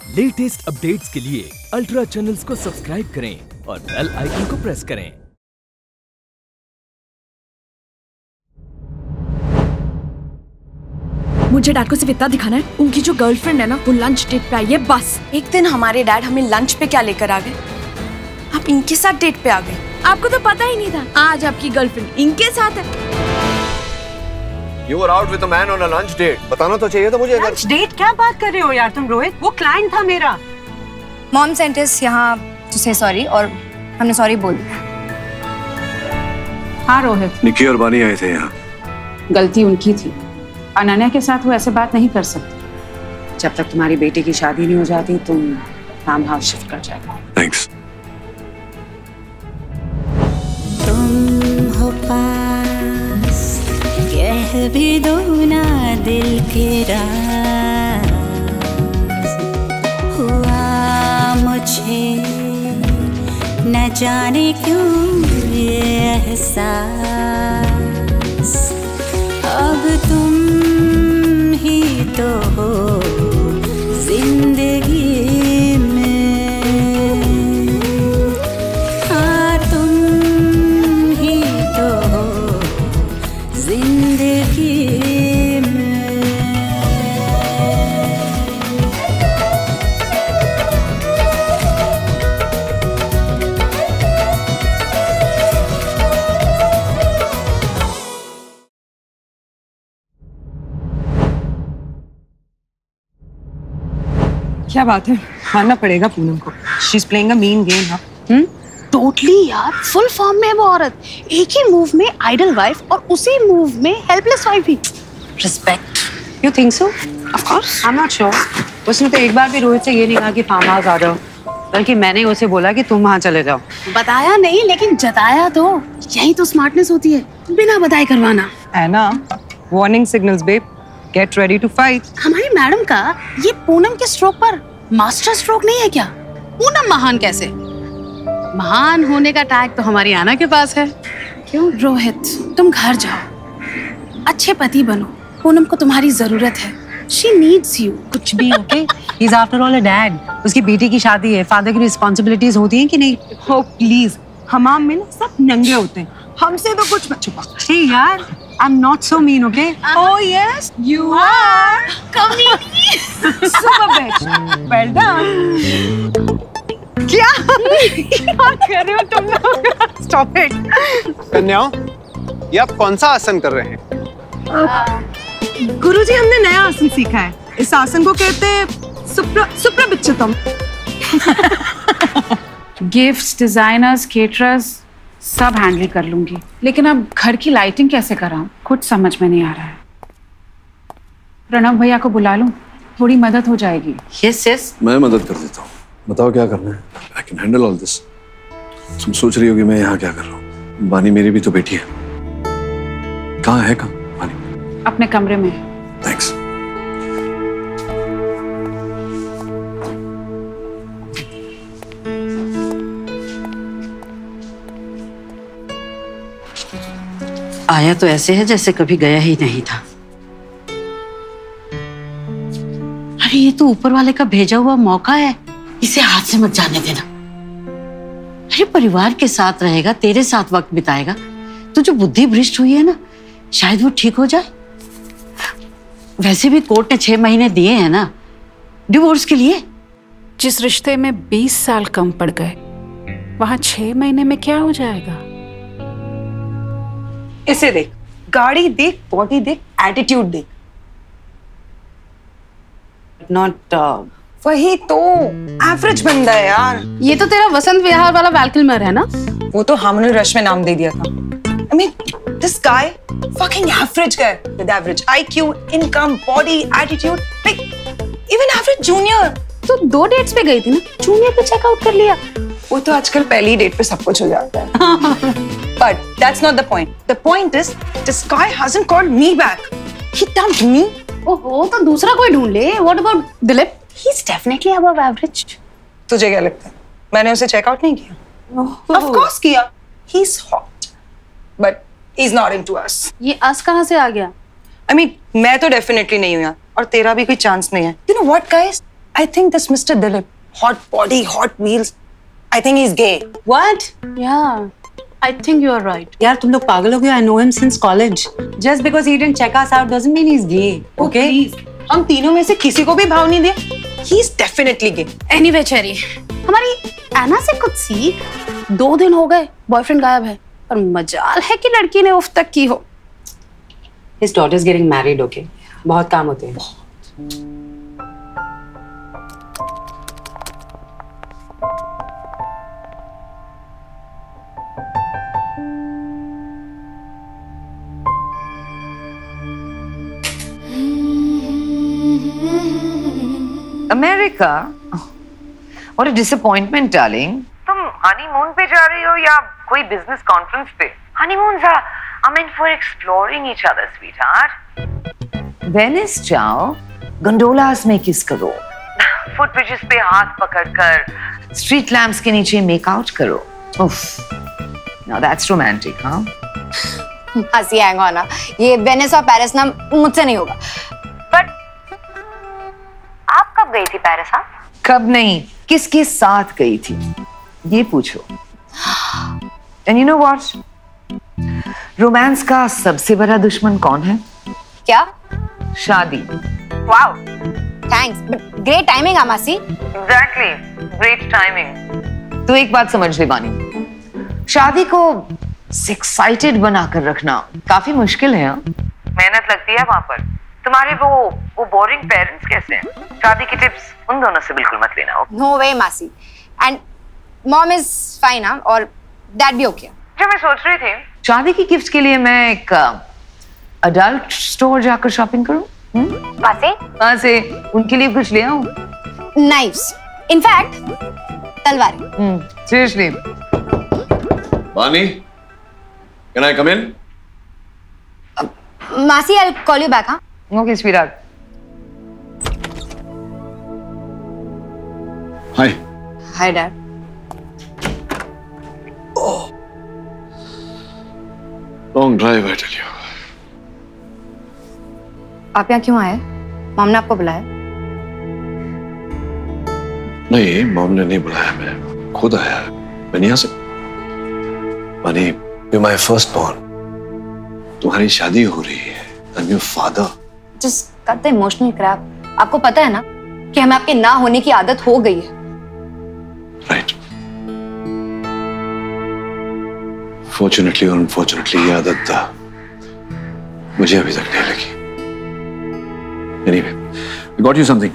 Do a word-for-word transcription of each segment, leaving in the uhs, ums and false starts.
Latest updates के लिए ultra channels को सब्सक्राइब करें और बेल आइकन को प्रेस करें। मुझे डैड को सिर्फ इतना दिखाना है, उनकी जो गर्लफ्रेंड है ना वो लंच डेट पे आई है बस। एक दिन हमारे डैड हमें लंच पे क्या लेकर आ गए, आप इनके साथ डेट पे आ गए। आपको तो पता ही नहीं था आज आपकी गर्लफ्रेंड इनके साथ है। You were out with a man on a lunch date. बताना तो चाहिए था मुझे। Lunch date क्या बात कर रहे हो यार तुम रोहित? वो क्लाइंट था मेरा। मॉम सेंट अस यहाँ to say sorry और हमने सॉरी बोल दिया। हाँ रोहित। निकी और बानी आए थे यहाँ। गलती उनकी थी। अनन्या के साथ वो ऐसे बात नहीं कर सकती। जब तक तुम्हारी बेटी की शादी नहीं हो जाती तुम फार्म हाउस शिफ्ट कर जाएगा। Thanks. तुम हो पास कह भी दो ना दिल के राज, हुआ मुझे न जाने क्यों ये एहसास, अब तुम ही तो हो जिंदगी में, हाँ तुम ही तो हो जिंदगी में। क्या बात है, मानना पड़ेगा पूनम को। She's playing a mean game, हाँ? हम्म? टोटली यार, फुल फॉर्म में है वो औरत। एक ही मूव में आइडल वाइफ और उसी मूव में हेल्पलेस वाइफ भी। Respect. You think so? Of course. I'm not sure. उसने तो एक बार भी रोहित से ये नहीं कहा कि फार्म हाउस आ जाओ, बल्कि मैंने उसे बोला कि तुम वहाँ चले जाओ। बताया नहीं लेकिन जताया तो, यही तो स्मार्टनेस होती है, बिना बताए करवाना। है ना? Warning signals, babe. Get ready to fight. हमारी मैडम का ये पूनम के स्ट्रोक पर मास्टर स्ट्रोक नहीं है क्या? पूनम महान कैसे? महान होने का टैग तो हमारी आना के पास है। क्यों? रोहित, तुम घर जाओ, अच्छे पति बनो, पूनम को तुम्हारी जरूरत है। She needs you. कुछ भी okay? He's after all a dad. उसकी बेटी की शादी है, फादर की रिस्पॉन्सिबिलिटीज होती हैं कि नहीं? Oh please, हमाम में ना सब नंगे होते हैं, हमसे तो कुछ मत छुपा। Hey यार, I'm not so mean, okay? Oh yes, you are. कमीनी। Super bitch. Well done. क्या क्या कर रहे हो तुम लोग? Stop it. कन्याओं, ये आप कौन सा आसन कर रहे हैं? गुरुजी, हमने नया आसन सीखा है। इस आसन को कहते हैं सुप्र सुप्रबिच्युतम। गिफ्ट्स, डिजाइनर्स, केटरर्स सब हैंडल कर लूंगी, लेकिन अब घर की लाइटिंग कैसे कराऊं कुछ समझ में नहीं आ रहा है। प्रणव भैया को बुला लूं, थोड़ी मदद हो जाएगी। Yes, yes. मैं मदद कर देता हूँ, बताओ क्या करना है। I can handle all this. तुम सोच रही होगी मैं यहाँ क्या कर रहा हूँ। बानी मेरी भी तो बेटी है। कहाँ है कहाँ बानी? अपने कमरे में। Thanks. आया तो ऐसे है जैसे कभी गया ही नहीं था। अरे ये तो ऊपर वाले का भेजा हुआ मौका है, इसे हाथ से मत जाने देना। अरे परिवार के साथ रहेगा, तेरे साथ वक्त बिताएगा तो जो बुद्धि भ्रष्ट हुई है ना, शायद वो ठीक हो जाए। वैसे भी कोर्ट ने छह महीने दिए हैं ना डिवोर्स के लिए। जिस रिश्ते में बीस साल कम पड़ गए, वहां छह महीने में क्या हो जाएगा? इसे देख, गाड़ी देख, बॉडी देख, एटीट्यूड देख। नॉट वही तो एवरेज बंदा है यार। ये तो तेरा वसंत विहार वाला वैल्किल्मर है ना? वो तो हमने रश में नाम दे दिया था। I mean, this guy, fucking average guy with average I Q, income, body, attitude, like even average junior. तो दो डेट्स पे गई थी ना, जूनियर पे चेकआउट कर लिया। वो तो आजकल पहली डेट पे सब कुछ हो जाता है। But that's not the point. The point is, this guy hasn't called me back. He dumped me. ओहो, तो दूसरा कोई ढूंढ ले। What about Dilip? He's definitely above average. तुझे क्या लगता है? मैंने उसे चेकआउट नहीं किया? Of course किया. He's hot, but he's not into us. ये अस कहाँ से आ गया? I mean, मैं तो डेफिनेटली नहीं हूँ यार, और तेरा भी कोई चांस नहीं है. You know what, guys? I think this Mister Dilip, hot body, hot wheels. I think he's gay. What? Yeah, I think you are right. यार तुम लोग पागल हो गए. I know him since college. Just because he didn't check us out doesn't mean he's gay. Okay? हम तीनों में से किसी को भी भाव नहीं दे. He's definitely gay. Anyway, Cherry, हमारी एना से कुछ सीख. दो दिन हो गए, बॉयफ्रेंड गायब है. पर मजाल है कि लड़की ने उफ तक की हो. His daughter is getting married. Okay? बहुत काम होते हैं. America? What a disappointment, darling. तुम हनीमून पे जा रही हो या कोई बिजनेस कॉन्फ्रेंस पे? Honeymoons are, I mean, for exploring each other, sweetheart. Venice जाओ, गंडोलास में किस करो, फुट ब्रिजेस पे हाथ पकड़कर स्ट्रीट लैम्प्स के नीचे मेकआउट करो. उफ, now that's romantic, हाँ? हंसी आएगा ना. ये वेनिस और पेरिस ना मुझसे नहीं होगा. बट आप कब गई थी पेरिस? हाँ, कब नहीं, किसके साथ गई थी ये पूछो. And you know what, romance का सबसे बड़ा दुश्मन कौन है? क्या? शादी. Wow, thanks, but great timing अमासी. Exactly, great timing. तो एक बात समझ ले बानी, शादी को एक्साइटेड बनाकर रखना काफी मुश्किल है. मेहनत लगती है वहां पर. तुम्हारे वो वो बोरिंग पेरेंट्स कैसे हैं? शादी की टिप्स उन दोनों से बिल्कुल मत लेना. नो वे मासी. एंड मॉम इज फाइन, और डैड भी ओके. जो मैं सोच रही थी, शादी की गिफ्ट के लिए मैं एक अडल्ट स्टोर जाकर शॉपिंग करूं. मासी? वहां से उनके लिए कुछ ले आऊं. नाइस. इनफैक्ट तलवारें. Seriously. Bani, can I come in? मासी, I will call you back. हाँ, okay sweetheart. Hi. Hi dad. Long drive, I tell you. आप यहाँ क्यों आए? मॉम ने आपको बुलाया? नहीं, मॉम ने नहीं बुलाया, मैं खुद आया. मैंने यहाँ से. बानी, यू माय फर्स्ट बॉर्न. तुम्हारी शादी हो रही है. I'm your father. Just cut the emotional crap. आपको पता है ना कि हमें आपके ना होने की आदत हो गई है. Right. Fortunately or unfortunately ये आदत मुझे अभी तक नहीं लगी. Anyway, I got you something.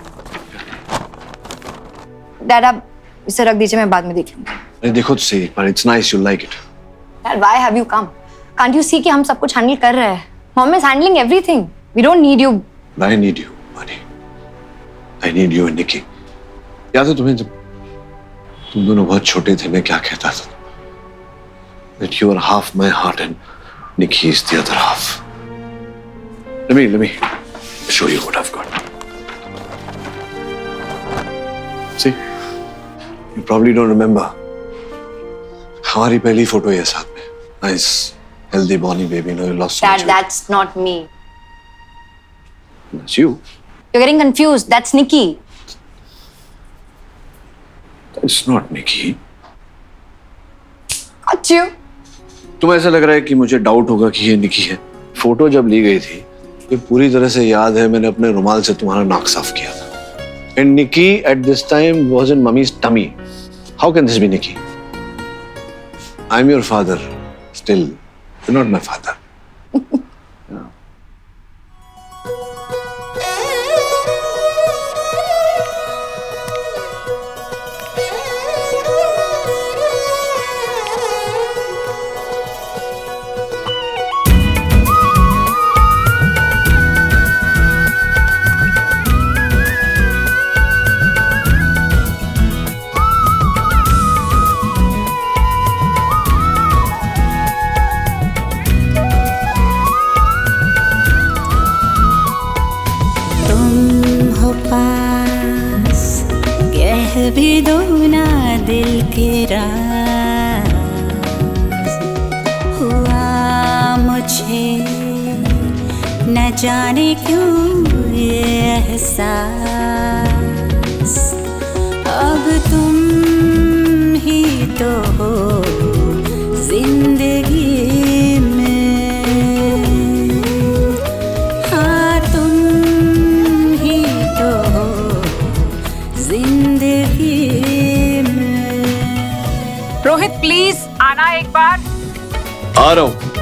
Dad, आप इसे रख दीजिए, मैं बाद में देख लूंगी. अरे देखो तो सही, but it's nice, you'll like it. Dad, why have you come? Can't you see कि हम सब कुछ हैंडल कर रहे हैं? Mom is handling everything. We don't need you. I need you, Bunny. I need you and Nikki. याद है तुम्हें जब तुम दोनों बहुत छोटे थे, मैं क्या कहता था? That you are half my heart and Nikki is the other half. Let me, let me show you what I've got. See, you probably don't remember. हमारी पहली फोटो है साथ में. Nice, healthy Bonnie baby. No, you lost so Dad, much. that's not me. That's you. You're getting confused. That's Nikki. That's not Nikki. Got you. तुम्हें ऐसा लग रहा है कि मुझे डाउट होगा कि ये निकी है? फोटो जब ली गई थी, ये पूरी तरह से याद है. मैंने अपने रुमाल से तुम्हारा नाक साफ किया था. And Nikki at this time was in mummy's tummy. How can this be Nikki? I'm your father. Still, you're not my father. Yeah. भी दो ना दिल के राज. हुआ मुझे न जाने क्यों ये एहसास. रोहित प्लीज आना एक बार। आ रहा हूं।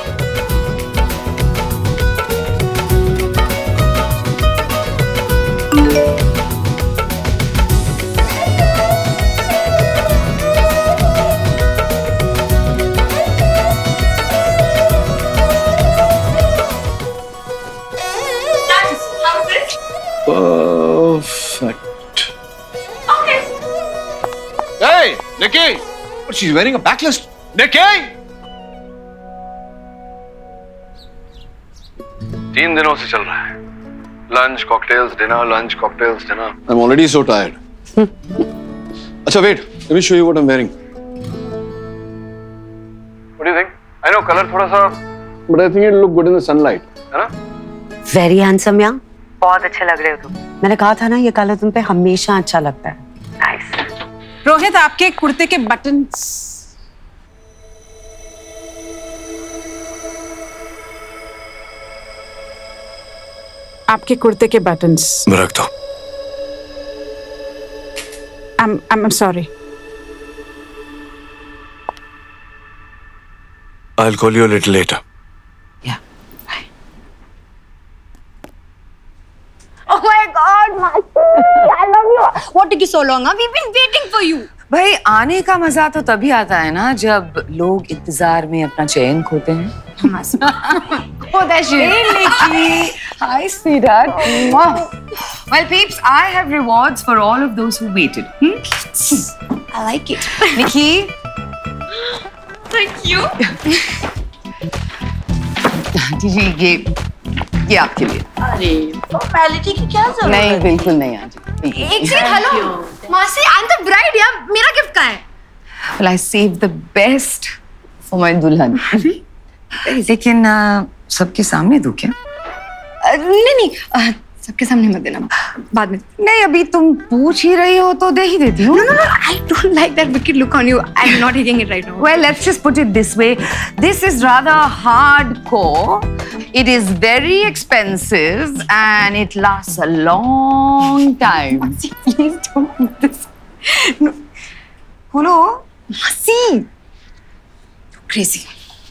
Perfect. Okay. Hey, Nikki! But she's wearing a backlist. Nikki! तीन दिनों से चल रहा है. Lunch, cocktails, dinner, lunch, cocktails, dinner. I'm already so tired. अच्छा, wait. Let me show you what I'm wearing. What do you think? I know color थोड़ा सा, but I think it'll look good in the sunlight. है ना? Very handsome, यार. बहुत अच्छे लग रहे हो तुम। मैंने कहा था ना ये कलर तुम पे हमेशा अच्छा लगता है। नाइस। रोहित आपके कुर्ते के बटन्स। आपके कुर्ते के बटन्स। रख दो। I'm I'm sorry. I'll call you a little later. Oh my God, Masi, I love you. What took you so long? Huh? We've been waiting for you. भाई आने का मजा तो तभी आता है ना जब लोग इंतजार में अपना चैन खोते हैं। Oh, that's you. Hey, Nikki. Hi, sweetheart. Well, peeps, I have rewards for all of those who waited. Hmm? I like it. Nikki. Thank you. जी ये ये आपके लिए। अरे फॉर्मेलिटी की क्या जरूरत है? नहीं बिल्कुल नहीं आज। एक सेकंड, हेलो मासी, आई एम द ब्राइड यार, मेरा गिफ्ट कहाँ है? Well, I saved the best for my दुल्हन। लेकिन uh, सबके सामने दूं क्या? नहीं नहीं, uh, सबके सामने मत देना, बाद में। नहीं अभी तुम पूछ ही रही हो तो दे ही देती हूँ। No no no, I don't like that wicked look on you. I'm not taking it right now. Well, let's just put it this way. This is rather hardcore. It is very expensive and it lasts a long time. Masi, please don't do this. No. Hello? Masi! You're crazy.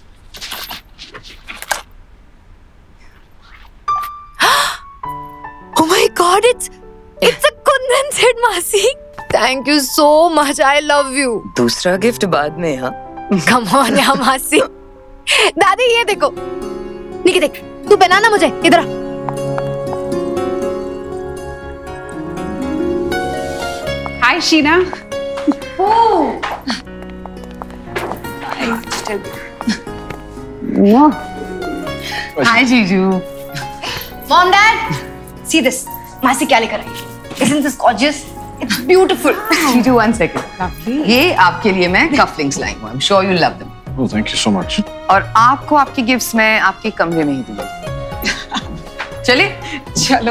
Oh my God, it's it's a Kundan set, Masi. Thank you so much. I love you. दूसरा gift बाद में हाँ। Come on यार मासी। दादी ये देखो। निकी देख, तू पहनाना मुझे, इधर आ। Hi शीना। Oh. Hi जीजू। Mom, Dad, see this. मासी क्या लेकर आई? Isn't this gorgeous? It's beautiful. जीजू one second. ये आपके लिए मैं cufflinks लाई हूँ। I'm sure you'll love them. Oh, thank you so much. और आपको आपकी गिफ्ट्स मैं आपके कमरे में ही दूंगी। चले? चलो।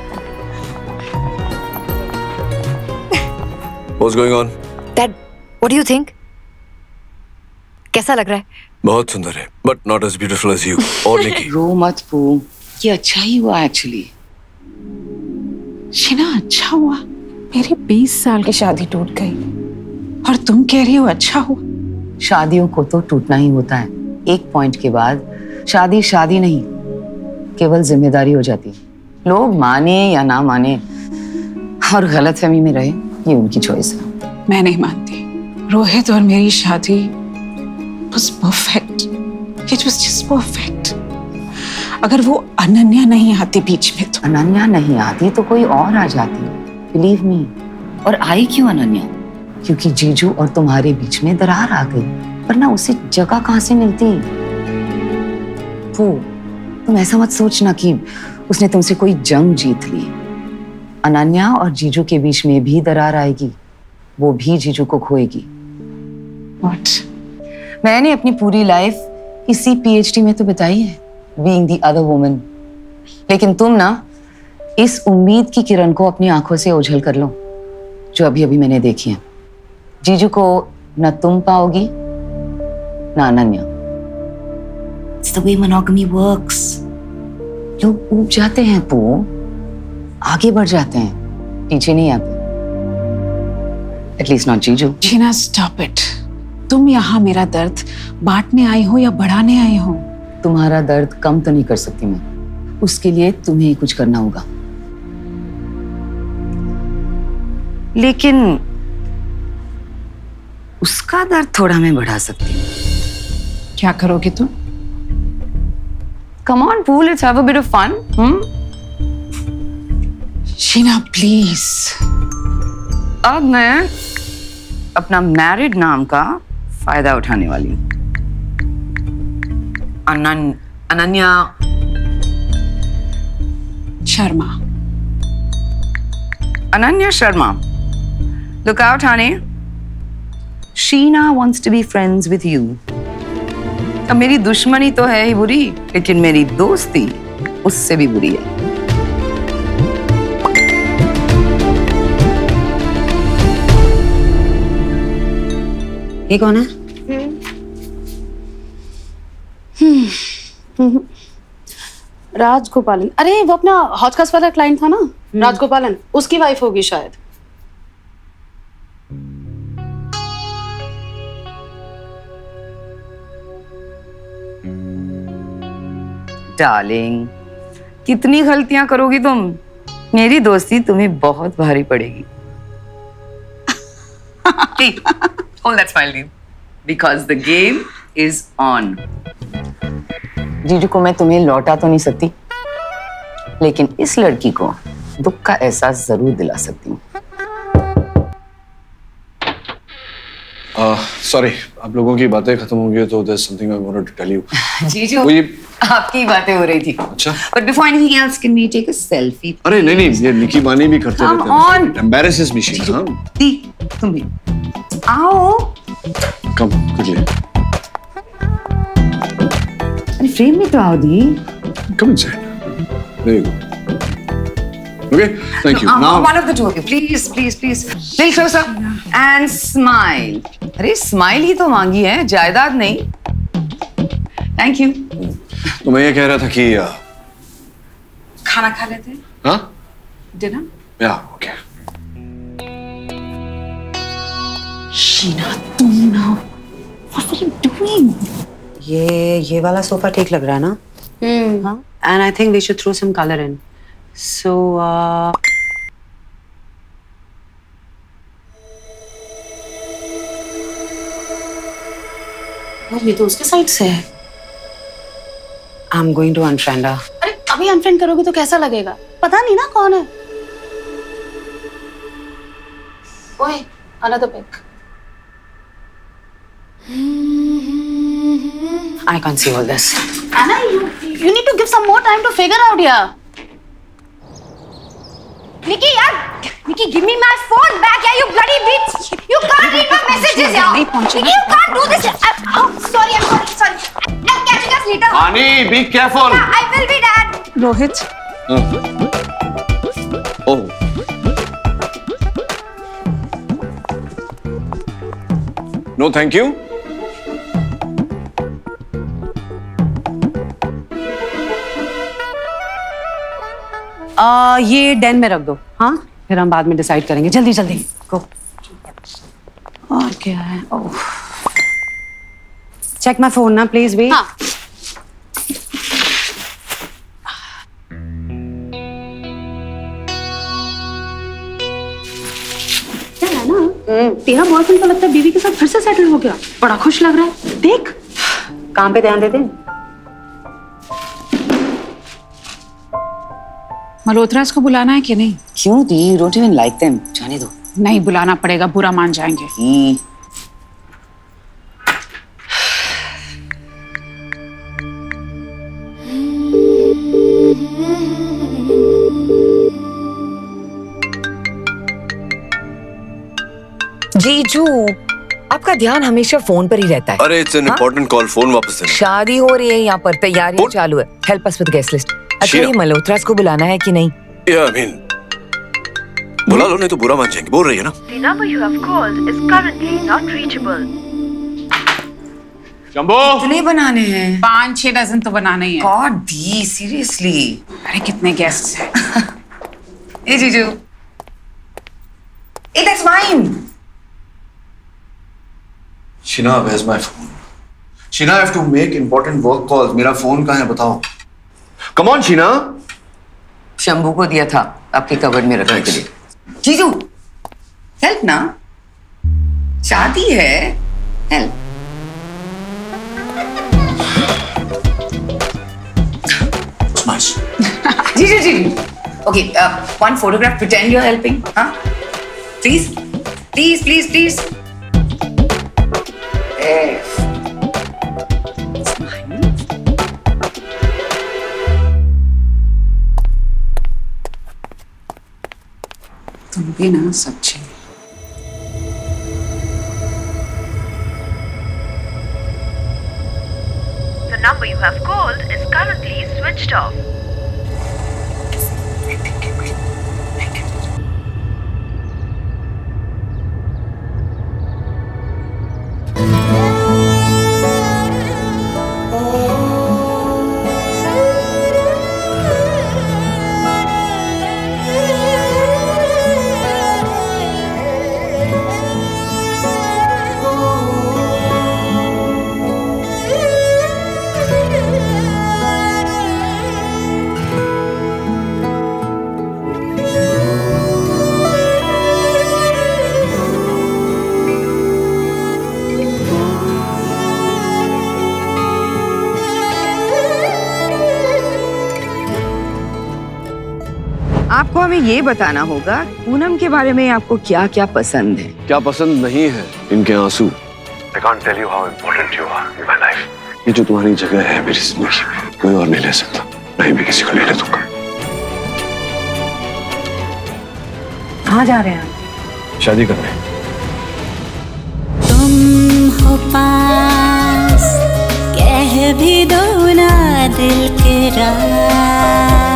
What's going on? Dad, what do you think? कैसा लग रहा है? बहुत सुंदर है, but not as beautiful as you or Nikki. रो मत पू, ये अच्छा ही हुआ एक्चुअली। शीना अच्छा हुआ, मेरी बीस साल की शादी टूट गई और तुम कह रही हो अच्छा हुआ। शादियों को तो टूटना ही होता है। एक पॉइंट के बाद शादी शादी नहीं, केवल जिम्मेदारी हो जाती है। लोग माने या ना माने और गलतफहमी में रहे, ये उनकी चॉइस है। मैं नहीं मानती। रोहित और मेरी शादी was perfect. It was just perfect. अगर वो अनन्या नहीं आती बीच में तो। अनन्या नहीं आती तो कोई और आ जाती, बिलीव मी। और आई क्यों अनन्या? क्योंकि जीजू और तुम्हारे बीच में दरार आ गई, वरना उसे जगह कहाँ से मिलती? वो तुम ऐसा मत सोचना कि उसने तुमसे कोई जंग जीत ली। अनन्या और जीजू के बीच में भी दरार आएगी, वो भी जीजू को खोएगी। What? मैंने अपनी पूरी लाइफ इसी पीएचडी में तो बिताई है, being the other woman। लेकिन तुम ना इस उम्मीद की किरण को अपनी आंखों से ओझल कर लो जो अभी अभी मैंने देखी है। जीजू को न तुम पाओगी न Ananya. It's the way monogamy works. लोग ऊब जाते हैं पू, आगे बढ़ जाते हैं, पीछे नहीं आते। At least not जीजू। Sheena, stop it. तुम यहाँ मेरा दर्द बांटने आई हो या बढ़ाने आई हो? तुम्हारा दर्द कम तो नहीं कर सकती मैं, उसके लिए तुम्हें ही कुछ करना होगा। लेकिन उसका दर्द थोड़ा मैं बढ़ा सकती हूँ। क्या करोगी तुम? Come on, Pooh, let's have a bit of fun. Hmm? Sheena please. अब मैं अपना मैरिड नाम का फायदा उठाने वाली हूँ। अनन, Ananya Sharma. Ananya Sharma. Look out, honey. Sheena wants to be friends with you. अब मेरी दुश्मनी तो है ही बुरी, लेकिन मेरी दोस्ती उससे भी बुरी है। ये कौन है? राजगोपालन। अरे वो अपना हॉटकास्ट वाला क्लाइंट था ना, राजगोपालन, उसकी वाइफ होगी शायद। डार्लिंग, कितनी गलतियां करोगी तुम? मेरी दोस्ती तुम्हें बहुत भारी पड़ेगी। Hey, hold that smile, Dean. Because the game is on. जीजू को मैं तुम्हें लौटा तो नहीं सकती, लेकिन इस लड़की को दुख का एहसास जरूर दिला सकती हूँ। सॉरी, आप लोगों की बातें खत्म हो गई तो there's something I wanted to tell you. जीजू, वो ये आपकी बातें हो रही थी। अच्छा। But before anything else, can we take a selfie? अरे नहीं नहीं, ये निकी बानी भी करते Come रहते हैं। on. Embarrasses me, Sheena. हाँ। दी, तुम भी। आओ। Come quickly. अरे फ्रेम में तो आओ दी। Come inside. There you go. Okay, thank you. Uh, Now, one of the two of you, please, please, please. Little closer and smile. अरे स्माइल ही तो मांगी है, जायदाद नहीं। Thank you. तो मैं ये कह रहा था कि खाना खा लेते हैं? हाँ? डिनर? Yeah, okay. शीना, तुम ना, what are you doing? ये ये वाला सोफा ठीक लग रहा है ना? हम्म। हाँ। And I think we should throw some color in. So, uh, ये तो उसके साइड से है। I'm going to unfriend her. अरे अभी अनफ्रेंड करोगे तो कैसा लगेगा? पता नहीं ना कौन है। ओए, another pic. I can't see all this. Anna, you you need to give some more time to figure out here. Nikki, yaar, Nikki, give me my phone back, yeah, you bloody bitch! You can't read my messages, yeah. Nikki, you can't do this. I, oh, sorry, I'm sorry, sorry. I'm catching us later. Ani, be careful. Yeah, I will be, Dad. Rohit, Oh. No, thank you. आ, ये Dane में रख दो, हाँ? फिर हम बाद में decide करेंगे। जल्दी जल्दी गो। और क्या है? ओह, चेक माय फोन ना प्लीज। वेट। हाँ। क्या है ना, तेरा बॉयफ्रेंड तो लगता है बीवी के साथ फिर से सेटल हो गया। बड़ा खुश लग रहा है। देख, काम पे ध्यान देते हैं। मल्होत्रा को बुलाना है कि नहीं? क्यों दी? You don't even like them. जाने दो। नहीं बुलाना पड़ेगा, बुरा मान जाएंगे। ई, जीजू, आपका ध्यान हमेशा फोन पर ही रहता है। अरे it's an important call, phone वापस देना। शादी हो रही है यहाँ पर, तैयारियां चालू है। Help us with guest list. अच्छा, ये मल्होत्रा को बुलाना है कि नहीं? या आई मीन बुला लो, नहीं तो बुरा मान जाएंगे। बोल रही है ना। The number you have called is currently not reachable. Shambhu, कितने बनाने हैं? पाँच छह डजन तो बनाने ही है। गॉड दी, सीरियसली। अरे कितने गेस्ट हैं? ए जीजू, ए that's mine. Sheena, where's my phone? Sheena, I have to make important work calls. मेरा फोन कहाँ है बताओ? Come on, Sheena. शंभू को दिया था आपके कबर्ड में रखने के लिए। जीजू, हेल्प ना, शादी है, हेल्प। Nice. जीजू जी, okay, uh, one photograph. Pretend you're helping, huh? Please, please, please, please. Hey. तुम भी ना सच्ची। The number you have called is currently switched off. आपको हमें ये बताना होगा पूनम के बारे में आपको क्या क्या पसंद है। क्या पसंद नहीं है? इनके आंसू। I can't tell you how important you are in my life. ये जो तुम्हारी जगह है मेरी जिंदगी में कोई और नहीं ले सकता, नहीं मैं किसी को ले ले दूंगा। कहाँ जा रहे हैं? शादी करने। तुम हो पास, कह भी दो ना दिल के राज।